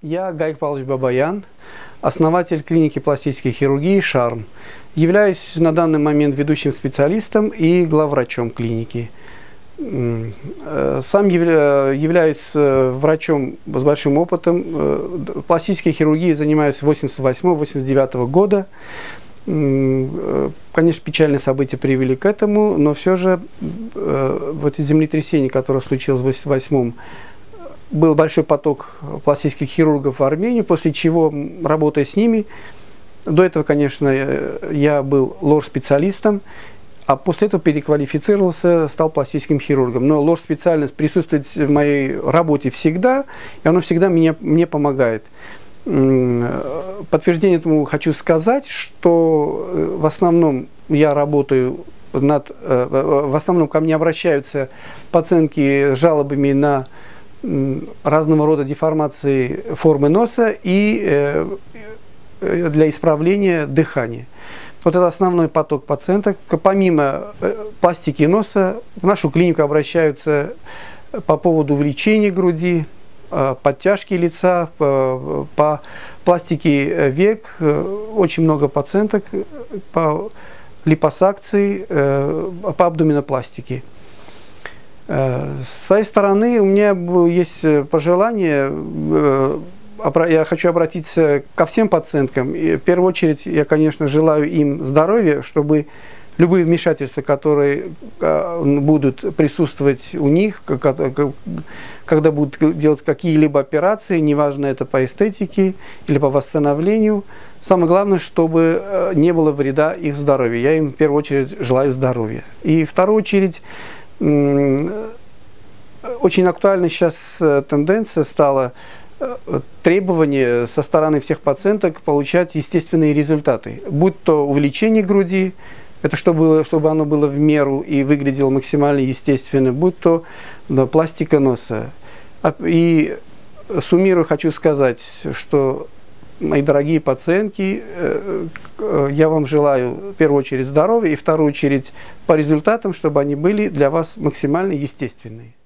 Я Гайк Павлович Бабаян, основатель клиники пластической хирургии «Шарм». Являюсь на данный момент ведущим специалистом и главврачом клиники. Сам являюсь врачом с большим опытом. Пластической хирургией занимаюсь с 1988-1989 года. Конечно, печальные события привели к этому, но все же в эти землетрясения, которые случилось в 1988-м, был большой поток пластических хирургов в Армению, после чего, работая с ними, до этого, конечно, я был лор-специалистом, а после этого переквалифицировался, стал пластическим хирургом. Но лор-специальность присутствует в моей работе всегда, и она всегда мне помогает. Подтверждение этому хочу сказать, что в основном я работаю в основном ко мне обращаются пациентки с жалобами на разного рода деформации формы носа и для исправления дыхания. Вот это основной поток пациенток. Помимо пластики носа, в нашу клинику обращаются по поводу увеличения груди, подтяжки лица, по пластике век. Очень много пациенток по липосакции, по абдоминопластике. С своей стороны у меня есть пожелание, я хочу обратиться ко всем пациенткам. И в первую очередь я, конечно, желаю им здоровья, чтобы любые вмешательства, которые будут присутствовать у них, когда будут делать какие-либо операции, неважно это по эстетике или по восстановлению, самое главное, чтобы не было вреда их здоровью. Я им в первую очередь желаю здоровья. И в вторую очередь, очень актуальна сейчас тенденция стала требование со стороны всех пациенток получать естественные результаты. Будь то увеличение груди, это чтобы оно было в меру и выглядело максимально естественно, будь то пластика носа. И суммируя, хочу сказать, что, мои дорогие пациентки, я вам желаю в первую очередь здоровья и в вторую очередь по результатам, чтобы они были для вас максимально естественные.